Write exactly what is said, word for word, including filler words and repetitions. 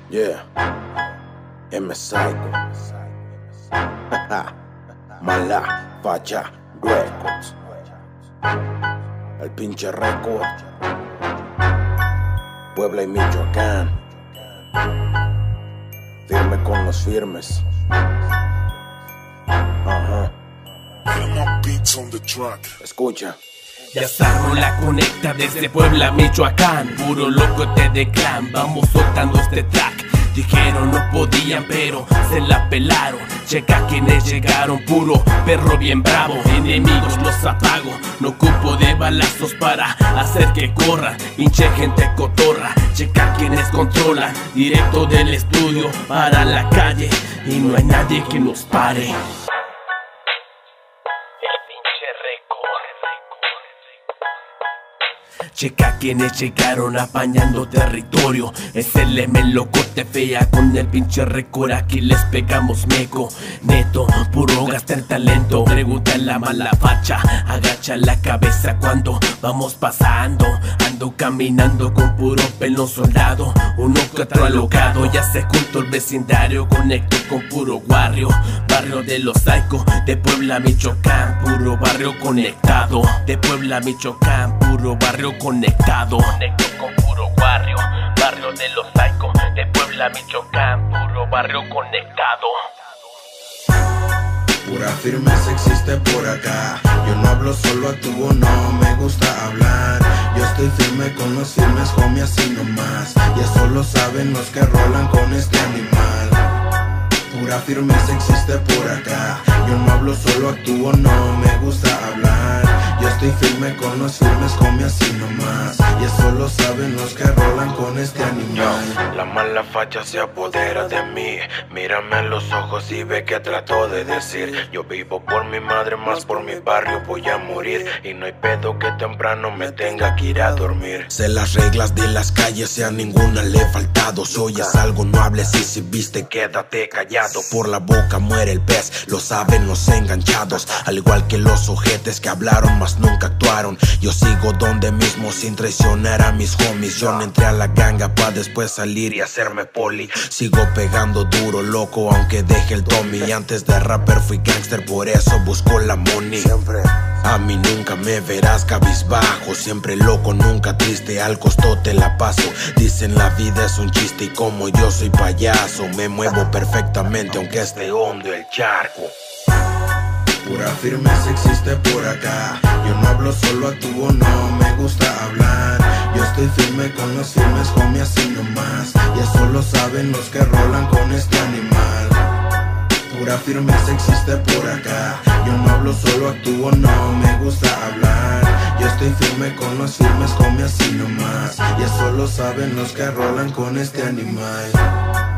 Yeah, M Psycho. Mala Facha Records. El pinche récord. Puebla y Michoacán. Firme con los firmes. Ajá. Escucha. Ya Zarro la conecta desde Puebla, Michoacán. Puro locote de clan, vamos soltando este track. Dijeron no podían, pero se la pelaron. Checa quienes llegaron, puro perro bien bravo. Enemigos los apago, no ocupo de balazos para hacer que corran. Hinche gente cotorra, checa quienes controlan. Directo del estudio para la calle, y no hay nadie que nos pare. Checa quienes llegaron apañando territorio. Es el M locote fea con el pinche récord. Aquí les pegamos meco, neto, puro gastar talento. Pregunta la mala facha, agacha la cabeza cuando vamos pasando. Ando caminando con puro pelo soldado, uno que otro alocado. Ya se juntó el vecindario, conecto con puro barrio. Barrio de los Psycho, de Puebla, Michoacán. Puro barrio conectado, de Puebla, Michoacán. Puro barrio conectado. Conecto con puro barrio, barrio de los Psycho, de Puebla, Michoacán, puro barrio conectado. Pura firmeza existe por acá. Yo no hablo, solo actúo, no me gusta hablar. Yo estoy firme con los firmes, homie, así nomás. Y eso lo saben los que rolan con este animal. Pura firmeza existe por acá. Yo no hablo, solo actúo, no me gusta hablar. Yo estoy firme con los firmes, homie, así nomás. Y eso lo saben los que rolan con este animal. Yo, la mala facha se apodera de mí. Mírame a los ojos y ve que trato de decir. Yo vivo por mi madre, más por mi barrio voy a morir. Y no hay pedo que temprano me tenga que ir a dormir. Sé las reglas de las calles y a ninguna le he faltado. Si oyes algo no hables y si viste quédate callado. Por la boca muere el pez, lo saben los enganchados. Al igual que los ojetes que hablaron mas nunca actuaron. Yo sigo donde mismo sin traicionar a mis homies. Yo no entré a la ganga pa' después salir y hacerme poli. Sigo pegando duro, loco, aunque deje el Tommy. Y antes de rapper fui gangster, por eso busco la money. Siempre. A mí nunca me verás cabizbajo, siempre loco, nunca triste, al costo te la paso. Dicen la vida es un chiste y como yo soy payaso, me muevo perfectamente aunque esté hondo el charco. Pura firmeza existe por acá. Yo no hablo, solo actúo, no me gusta hablar. Yo estoy firme con los firmes, homie, así nomás. Y eso lo saben los que rolan con este animal. Pura firmeza existe por acá. Yo no hablo, solo actúo, no me gusta hablar. Yo estoy firme con los firmes, homie, así nomás. Y eso lo saben los que rolan con este animal.